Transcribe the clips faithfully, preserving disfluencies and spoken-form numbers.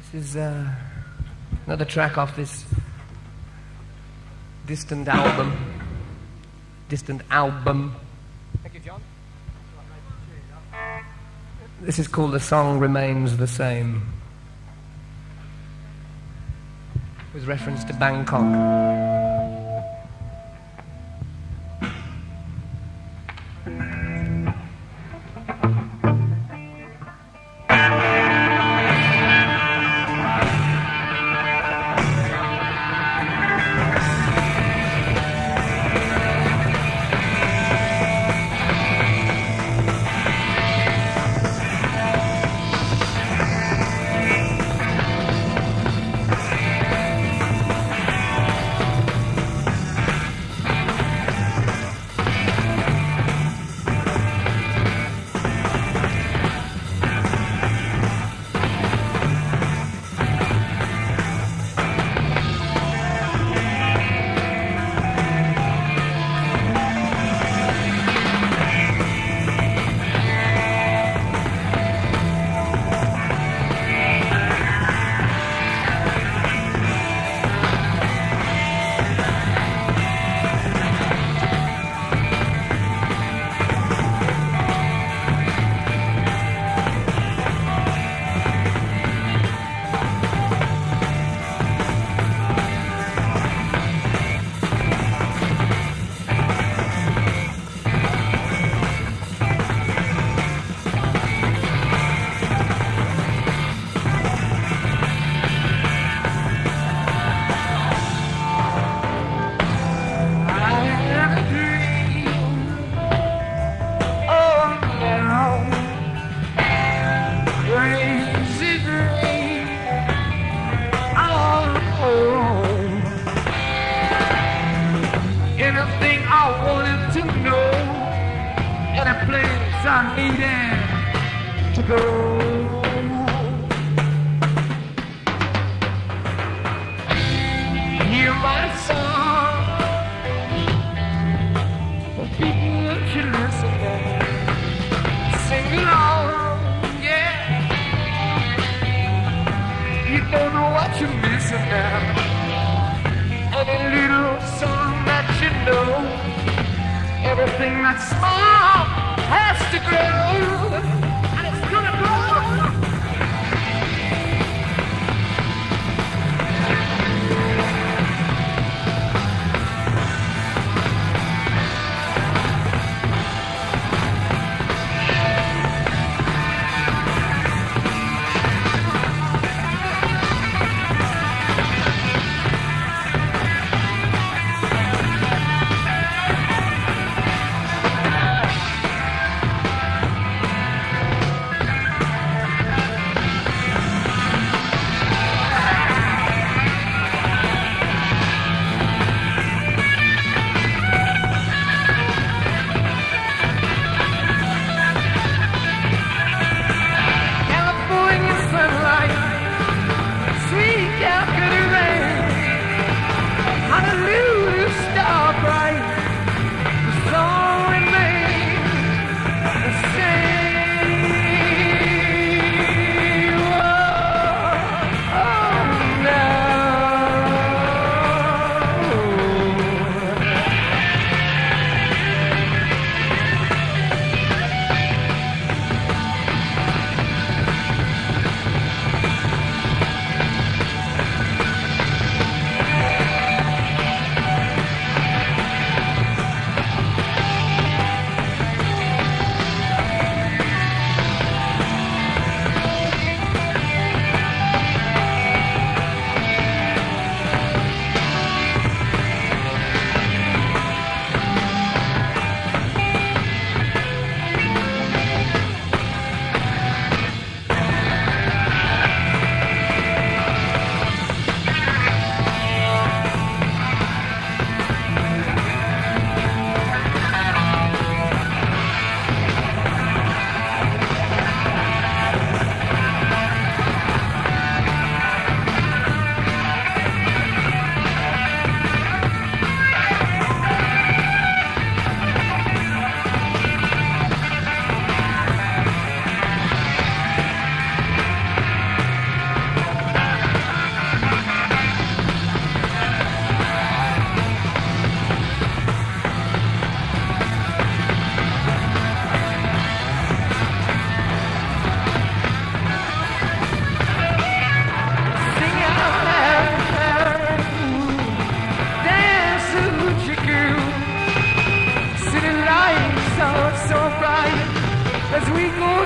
This is uh, another track off this distant album. Distant album. Thank you, John. This is called The Song Remains the Same, with reference to Bangkok.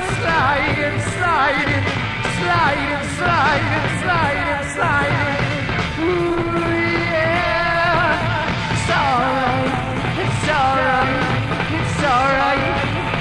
sliding, sliding, sliding, sliding, sliding, sliding. Ooh, yeah. It's alright, it's alright, it's alright.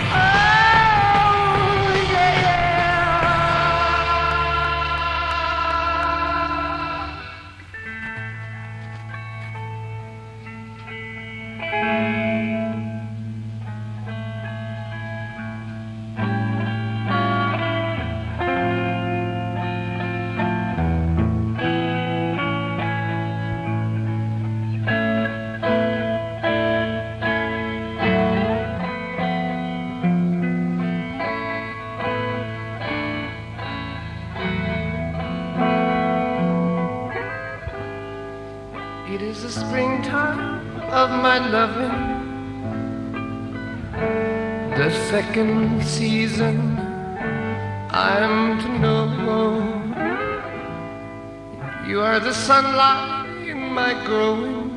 It is the springtime of my loving, the second season I'm to know. You are the sunlight in my growing,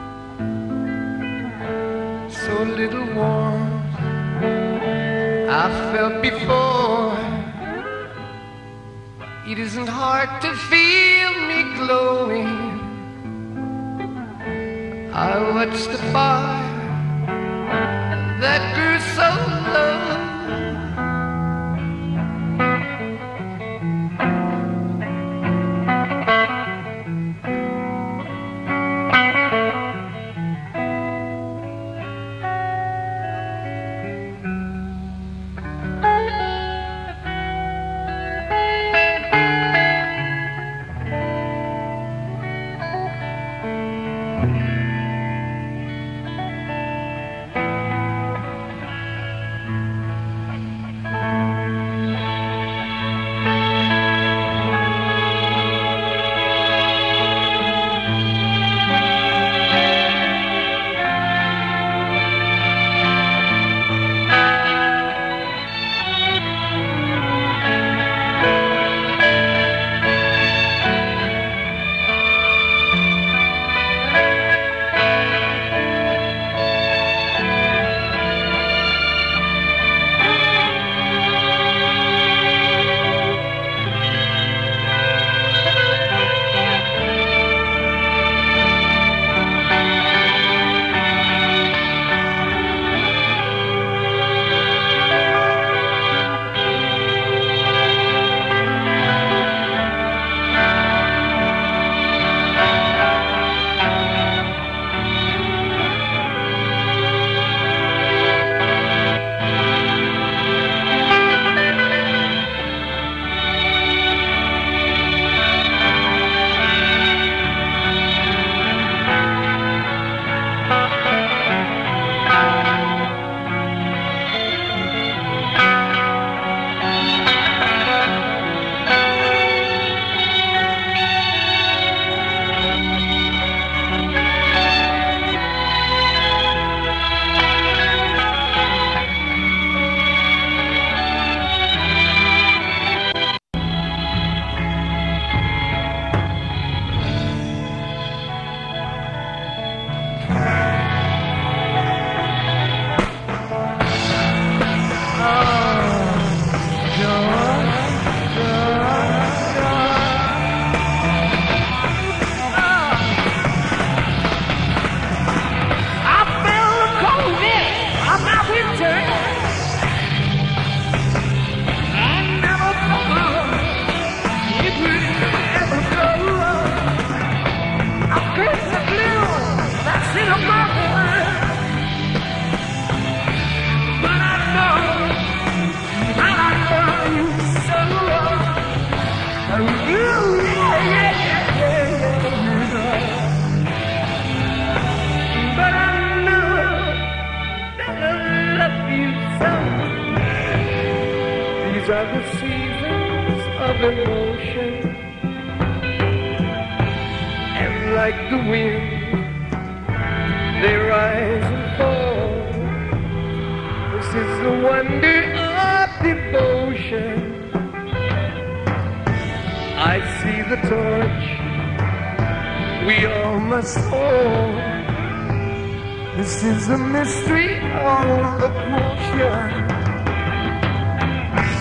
so little warmth I felt before. It isn't hard to feel me glowing. I watched the fire that grew so low. Are the seasons of emotion, and like the wind they rise and fall. This is the wonder of devotion. I see the torch we all must hold. This is the mystery of the potion.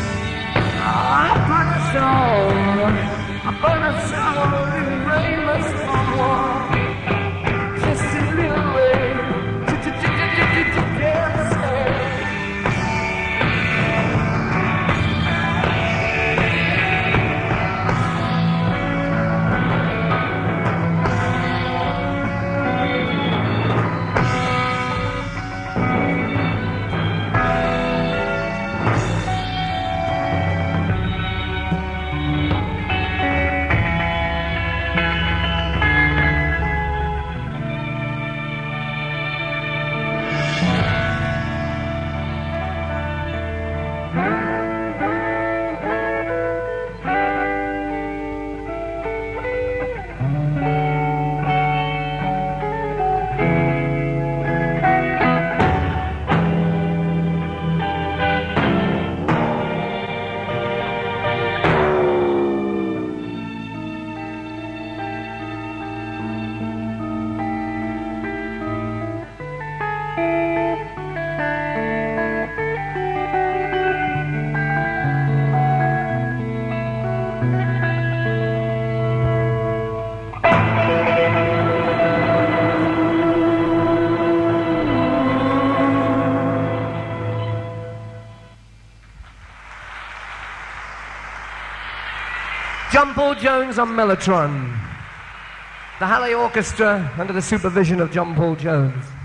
John Paul Jones on mellotron. The Halley Orchestra under the supervision of John Paul Jones.